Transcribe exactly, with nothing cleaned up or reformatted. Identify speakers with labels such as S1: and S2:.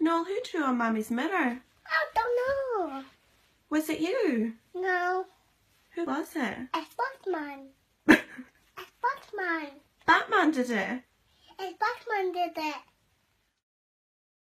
S1: Noel, who drew on Mummy's mirror?
S2: I don't know.
S1: Was it you?
S2: No.
S1: Who was it?
S2: It's Batman. It's Batman.
S1: Batman did it?
S2: It's Batman did it.